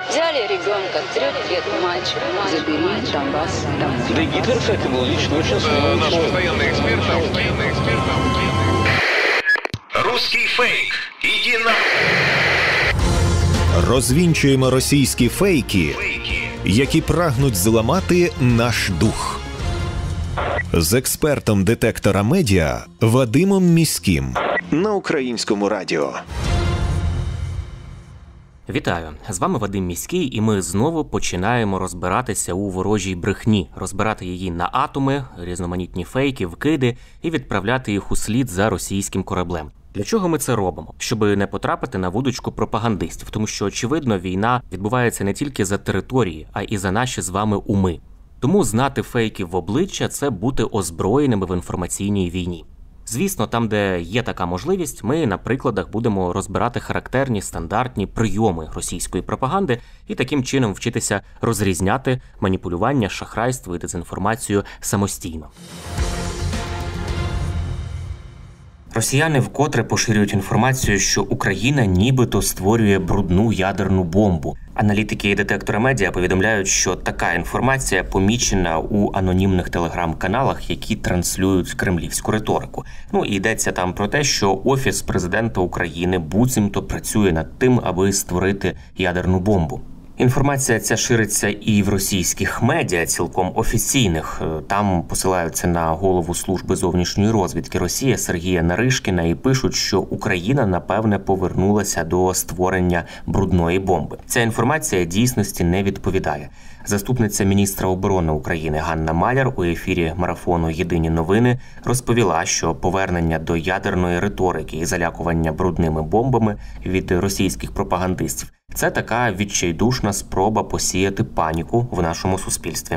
Взяли ребенка, 3 лет мальчик, забери Донбасс домой. Да Гитлер, кстати, был лично очень смелый Наш человек. постоянный эксперт. Русский фейк. Иди на... Розвінчуємо російські фейки, які прагнуть зламати наш дух. З експертом детектора медіа Вадимом Міським на Українському радіо. Вітаю! З вами Вадим Міський, і ми знову починаємо розбиратися у ворожій брехні, розбирати її на атоми, різноманітні фейки, вкиди і відправляти їх у слід за російським кораблем. Для чого ми це робимо? Щоби не потрапити на вудочку пропагандистів, тому що, очевидно, війна відбувається не тільки за території, а і за наші з вами уми. Тому знати фейки в обличчя – це бути озброєними в інформаційній війні. Звісно, там, де є така можливість, ми на прикладах будемо розбирати характерні стандартні прийоми російської пропаганди і таким чином вчитися розрізняти маніпулювання, шахрайство і дезінформацію самостійно. Росіяни вкотре поширюють інформацію, що Україна нібито створює брудну ядерну бомбу. Аналітики детектора медіа повідомляють, що така інформація помічена у анонімних телеграм-каналах, які транслюють кремлівську риторику. І йдеться там про те, що Офіс президента України буцімто працює над тим, аби створити ядерну бомбу. Інформація ця шириться і в російських медіа, цілком офіційних. Там посилаються на голову служби зовнішньої розвідки Росії Сергія Наришкіна і пишуть, що Україна, напевне, повернулася до створення брудної бомби. Ця інформація дійсності не відповідає. Заступниця міністра оборони України Ганна Маляр у ефірі марафону «Єдині новини» розповіла, що повернення до ядерної риторики і залякування брудними бомбами від російських пропагандистів – це така відчайдушна спроба посіяти паніку в нашому суспільстві.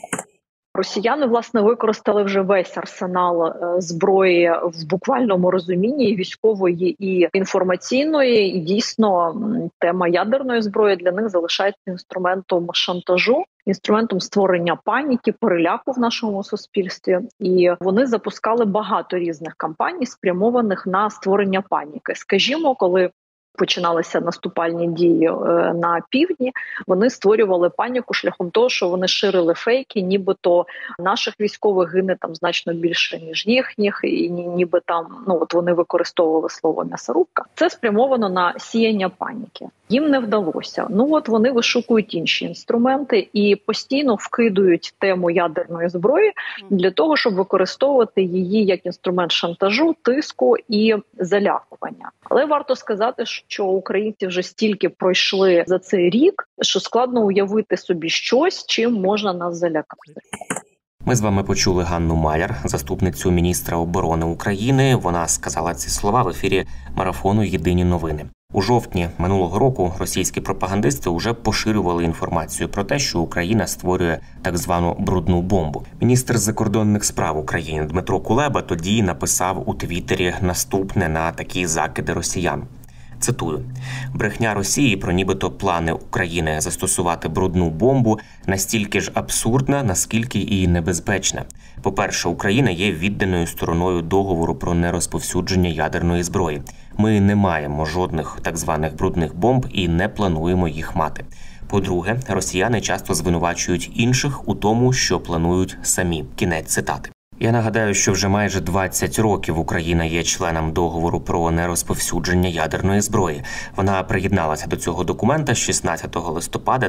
Росіяни, власне, використали вже весь арсенал зброї в буквальному розумінні, і військової, і інформаційної. І дійсно, тема ядерної зброї для них залишається інструментом шантажу, інструментом створення паніки, переляку в нашому суспільстві. І вони запускали багато різних кампаній, спрямованих на створення паніки. Скажімо, коли починалися наступальні дії на півдні, вони створювали паніку шляхом того, що вони ширили фейки, нібито наших військових гине там значно більше, ніж їхніх, і ніби там, вони використовували слово «м'ясорубка». Це спрямовано на сіяння паніки. Їм не вдалося. Вони вишукують інші інструменти і постійно вкидують тему ядерної зброї для того, щоб використовувати її як інструмент шантажу, тиску і залякування. Але варто сказати, що українці вже стільки пройшли за цей рік, що складно уявити собі щось, чим можна нас залякати. Ми з вами почули Ганну Маляр, заступницю міністра оборони України. Вона сказала ці слова в ефірі марафону «Єдині новини». У жовтні минулого року російські пропагандисти вже поширювали інформацію про те, що Україна створює так звану брудну бомбу. Міністр закордонних справ України Дмитро Кулеба тоді написав у Твіттері наступне на такі закиди росіян. Цитую: «Брехня Росії про нібито плани України застосувати брудну бомбу настільки ж абсурдна, наскільки і небезпечна. По-перше, Україна є відданою стороною договору про нерозповсюдження ядерної зброї. Ми не маємо жодних так званих брудних бомб і не плануємо їх мати. По-друге, росіяни часто звинувачують інших у тому, що планують самі». Кінець цитати. Я нагадаю, що вже майже 20 років Україна є членом договору про нерозповсюдження ядерної зброї. Вона приєдналася до цього документа 16 листопада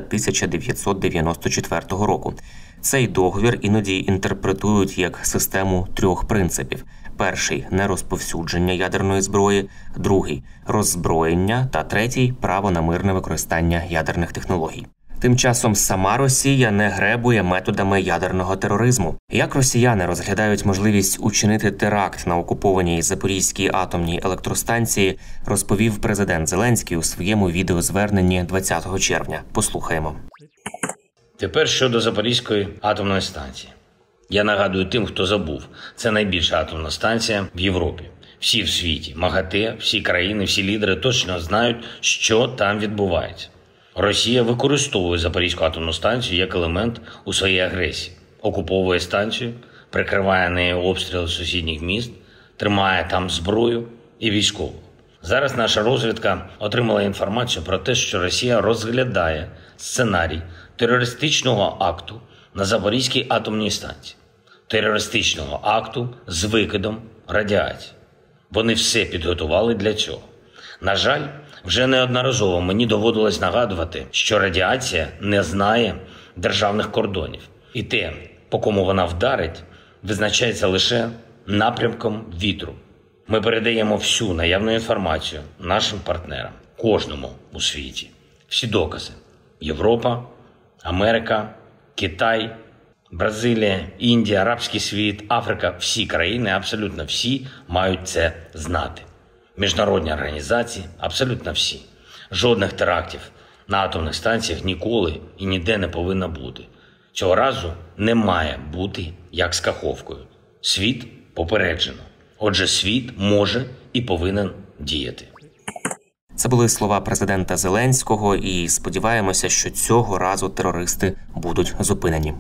1994 року. Цей договір іноді інтерпретують як систему 3 принципів. Перший – нерозповсюдження ядерної зброї, другий – роззброєння та третій – право на мирне використання ядерних технологій. Тим часом сама Росія не гребує методами ядерного тероризму. Як росіяни розглядають можливість учинити теракт на окупованій Запорізькій атомній електростанції, розповів президент Зеленський у своєму відеозверненні 20 червня. Послухаємо. Тепер щодо Запорізької атомної станції. Я нагадую тим, хто забув, це найбільша атомна станція в Європі. Всі в світі, МАГАТЕ, всі країни, всі лідери точно знають, що там відбувається. Росія використовує Запорізьку атомну станцію як елемент у своїй агресії. Окуповує станцію, прикриває нею обстріли сусідніх міст, тримає там зброю і військову. Зараз наша розвідка отримала інформацію про те, що Росія розглядає сценарій терористичного акту на Запорізькій атомній станції. Терористичного акту з викидом радіації. Вони все підготували для цього. На жаль, вже неодноразово мені доводилось нагадувати, що радіація не знає державних кордонів. І те, по кому вона вдарить, визначається лише напрямком вітру. Ми передаємо всю наявну інформацію нашим партнерам, кожному у світі. Всі докази. Європа, Америка, Китай, Бразилія, Індія, Арабський світ, Африка, всі країни, абсолютно всі мають це знати. Міжнародні організації, абсолютно всі. Жодних терактів на атомних станціях ніколи і ніде не повинно бути. Цього разу не має бути як з Каховкою. Світ попереджено. Отже, світ може і повинен діяти. Це були слова президента Зеленського, і сподіваємося, що цього разу терористи будуть зупинені.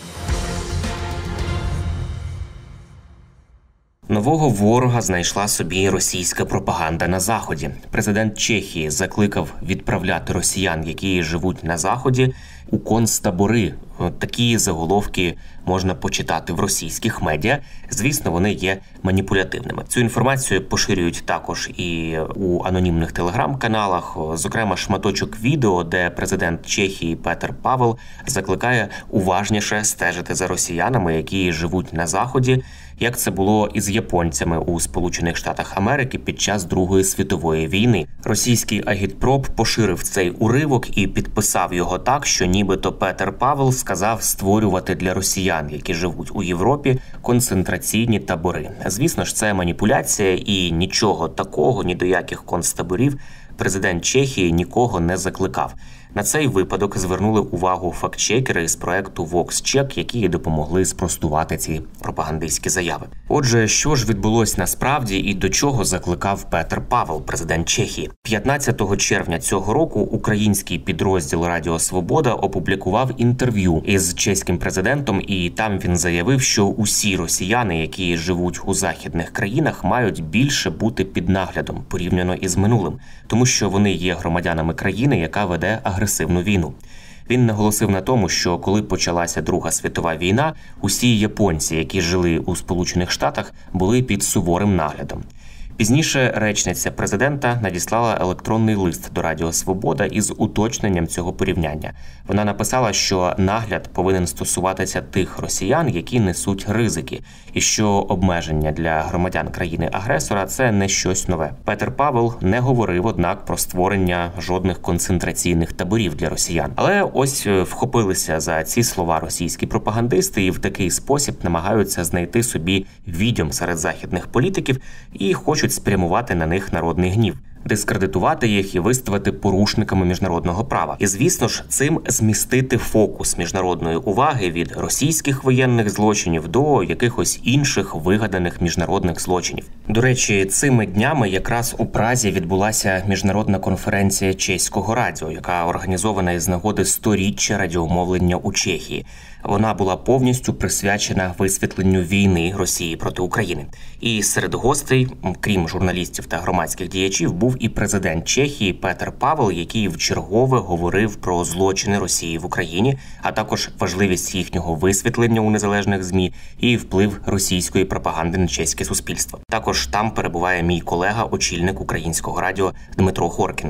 Нового ворога знайшла собі російська пропаганда на Заході. Президент Чехії закликав відправляти росіян, які живуть на Заході, у концтабори. Такі заголовки можна почитати в російських медіа. Звісно, вони є маніпулятивними. Цю інформацію поширюють також і у анонімних телеграм-каналах. Зокрема, шматочок відео, де президент Чехії Петр Павел закликає уважніше стежити за росіянами, які живуть на Заході, як це було із японцями у Сполучених Штатах Америки під час Другої світової війни. Російський агітпроп поширив цей уривок і підписав його так, що нібито Петр Павел сказав створювати для росіян, які живуть у Європі, концентраційні табори. Звісно ж, це маніпуляція, і нічого такого, ні до яких концтаборів президент Чехії нікого не закликав. На цей випадок звернули увагу фактчекери з проекту VoxCheck, які допомогли спростувати ці пропагандистські заяви. Отже, що ж відбулось насправді і до чого закликав Петр Павел, президент Чехії? 15 червня цього року український підрозділ Радіо Свобода опублікував інтерв'ю із чеським президентом, і там він заявив, що усі росіяни, які живуть у західних країнах, мають більше бути під наглядом порівняно із минулим, тому що вони є громадянами країни, яка веде агресивну війну. Він наголосив на тому, що коли почалася Друга світова війна, усі японці, які жили у Сполучених Штатах, були під суворим наглядом. Пізніше речниця президента надіслала електронний лист до Радіо Свобода із уточненням цього порівняння. Вона написала, що нагляд повинен стосуватися тих росіян, які несуть ризики, і що обмеження для громадян країни-агресора – це не щось нове. Петр Павел не говорив, однак, про створення жодних концентраційних таборів для росіян. Але ось вхопилися за ці слова російські пропагандисти і в такий спосіб намагаються знайти собі відьом серед західних політиків і хочуть спрямувати на них народний гнів, дискредитувати їх і виставити порушниками міжнародного права. І, звісно ж, цим змістити фокус міжнародної уваги від російських воєнних злочинів до якихось інших вигаданих міжнародних злочинів. До речі, цими днями якраз у Празі відбулася міжнародна конференція Чеського радіо, яка організована із нагоди 100-річчя радіомовлення у Чехії. Вона була повністю присвячена висвітленню війни Росії проти України. І серед гостей, крім журналістів та громадських діячів, був і президент Чехії Петр Павел, який вчергове говорив про злочини Росії в Україні, а також важливість їхнього висвітлення у незалежних ЗМІ і вплив російської пропаганди на чеське суспільство. Також там перебуває мій колега, очільник Українського радіо Дмитро Хоркін.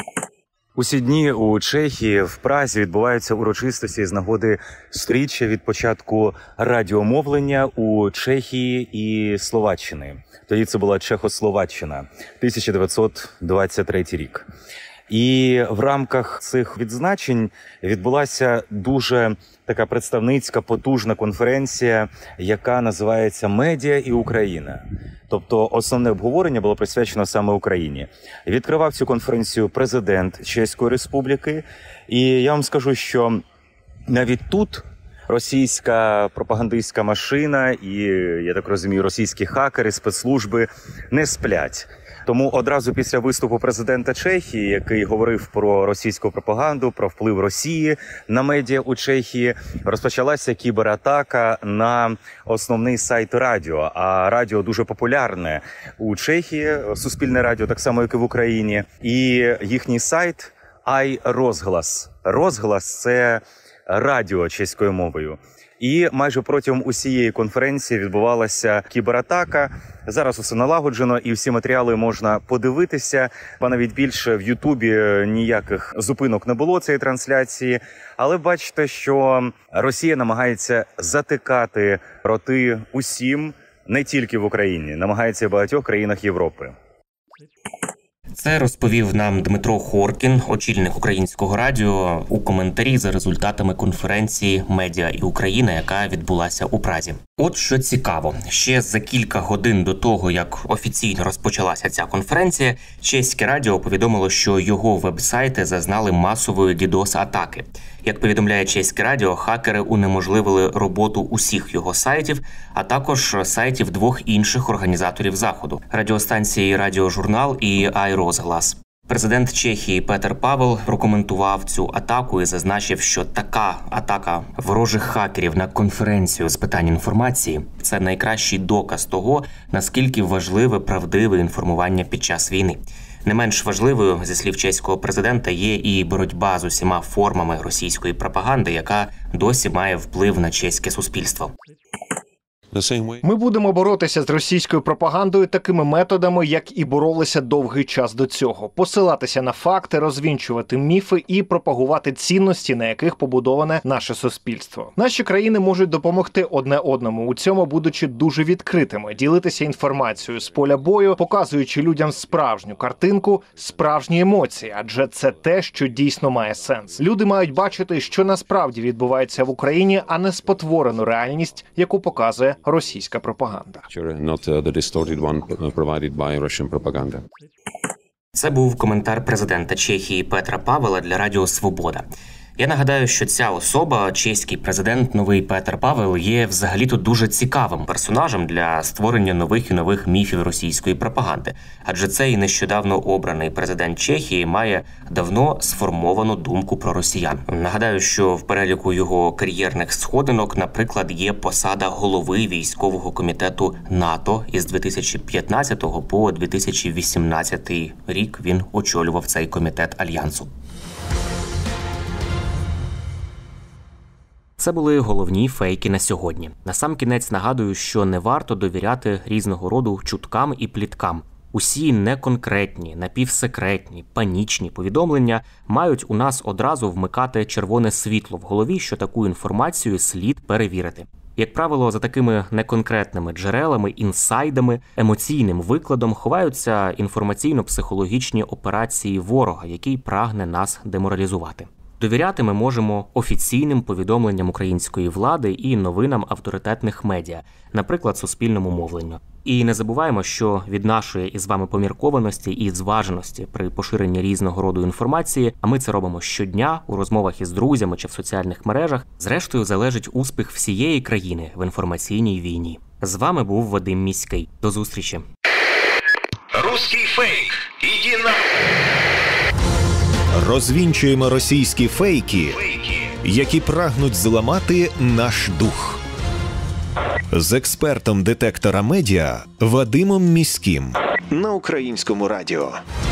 У ці дні у Чехії, в Празі, відбуваються урочистості з нагоди 100-річчя від початку радіомовлення у Чехії і Словаччини. Тоді це була Чехословаччина, 1923 рік. І в рамках цих відзначень відбулася дуже така представницька, потужна конференція, яка називається «Медіа і Україна». Тобто основне обговорення було присвячено саме Україні. Відкривав цю конференцію президент Чеської Республіки. І я вам скажу, що навіть тут російська пропагандистська машина і, я так розумію, російські хакери, спецслужби не сплять. Тому одразу після виступу президента Чехії, який говорив про російську пропаганду, про вплив Росії на медіа у Чехії, розпочалася кібератака на основний сайт радіо. А радіо дуже популярне у Чехії, суспільне радіо, так само, як і в Україні. І їхній сайт «Ай-Розглас». «Розглас» – це радіо чеською мовою. І майже протягом усієї конференції відбувалася кібератака. Зараз усе налагоджено і всі матеріали можна подивитися. Ба навіть більше в Ютубі ніяких зупинок не було цієї трансляції. Але бачите, що Росія намагається затикати роти усім, не тільки в Україні, намагається і в багатьох країнах Європи. Це розповів нам Дмитро Хоркін, очільник Українського радіо, у коментарі за результатами конференції «Медіа і Україна», яка відбулася у Празі. От що цікаво, ще за кілька годин до того, як офіційно розпочалася ця конференція, чеське радіо повідомило, що його веб-сайти зазнали масової DDoS-атаки. Як повідомляє чеське радіо, хакери унеможливили роботу усіх його сайтів, а також сайтів двох інших організаторів заходу – радіостанції «Радіожурнал» і «Ай-Розглас». Президент Чехії Петр Павел прокоментував цю атаку і зазначив, що така атака ворожих хакерів на конференцію з питань інформації – це найкращий доказ того, наскільки важливе правдиве інформування під час війни. Не менш важливою, зі слів чеського президента, є і боротьба з усіма формами російської пропаганди, яка досі має вплив на чеське суспільство. Ми будемо боротися з російською пропагандою такими методами, як і боролися довгий час до цього. Посилатися на факти, розвінчувати міфи і пропагувати цінності, на яких побудоване наше суспільство. Наші країни можуть допомогти одне одному, у цьому будучи дуже відкритими, ділитися інформацією з поля бою, показуючи людям справжню картинку, справжні емоції, адже це те, що дійсно має сенс. Люди мають бачити, що насправді відбувається в Україні, а не спотворену реальність, яку показує російська пропаганда. Це був коментар президента Чехії Петра Павела для Радіо Свобода. Я нагадаю, що ця особа, чеський президент новий Петр Павел, є взагалі-то дуже цікавим персонажем для створення нових і нових міфів російської пропаганди. Адже цей нещодавно обраний президент Чехії має давно сформовану думку про росіян. Нагадаю, що в переліку його кар'єрних сходинок, наприклад, є посада голови військового комітету НАТО. Із 2015 по 2018 рік він очолював цей комітет Альянсу. Це були головні фейки на сьогодні. Насамкінець нагадую, що не варто довіряти різного роду чуткам і пліткам. Усі неконкретні, напівсекретні, панічні повідомлення мають у нас одразу вмикати червоне світло в голові, що таку інформацію слід перевірити. Як правило, за такими неконкретними джерелами, інсайдами, емоційним викладом ховаються інформаційно-психологічні операції ворога, який прагне нас деморалізувати. Довіряти ми можемо офіційним повідомленням української влади і новинам авторитетних медіа, наприклад, суспільному мовленню. І не забуваємо, що від нашої із вами поміркованості і зваженості при поширенні різного роду інформації, а ми це робимо щодня у розмовах із друзями чи в соціальних мережах, зрештою залежить успіх всієї країни в інформаційній війні. З вами був Вадим Міський. До зустрічі. Русский фейк. Иди на... Розвінчуємо російські фейки, які прагнуть зламати наш дух. З експертом детектора медіа Вадимом Міським на Українському радіо.